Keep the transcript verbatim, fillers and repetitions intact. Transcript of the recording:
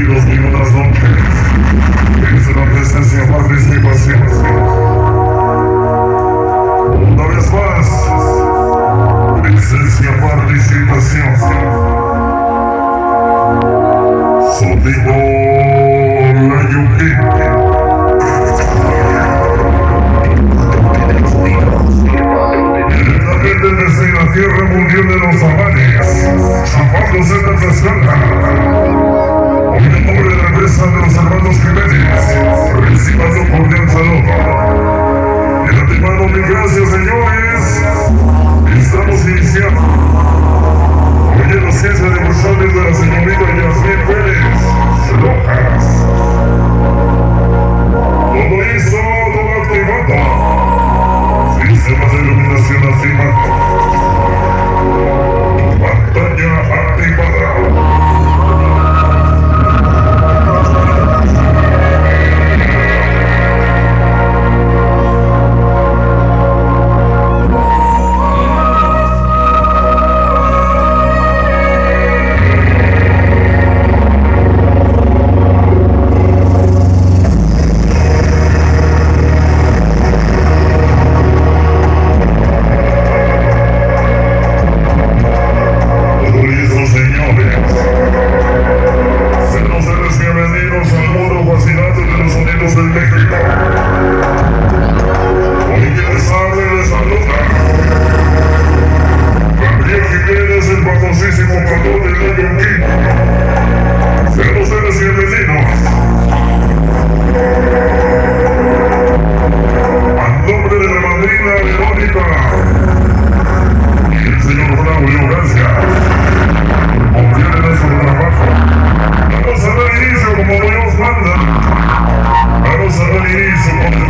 oídos ni unas noches. Es una presencia, participación. Una vez más, presencia, participación. Sonido La Yuki. Directamente desde la tierra mundial de los amanes, San Pablo se Tlaxcala. Hoy en nombre de la empresa de los hermanos Jiménez, reciban un cordial saludo. En antemano, mil gracias, señores. Estamos iniciando. Hoy en la ciencia de González de la señorita Yasmín Pérez Rojas. Todo eso, todo activado. Sistemas de iluminación activado. Pantalla activada. Vamos a dar inicio como Dios manda. Vamos a dar inicio como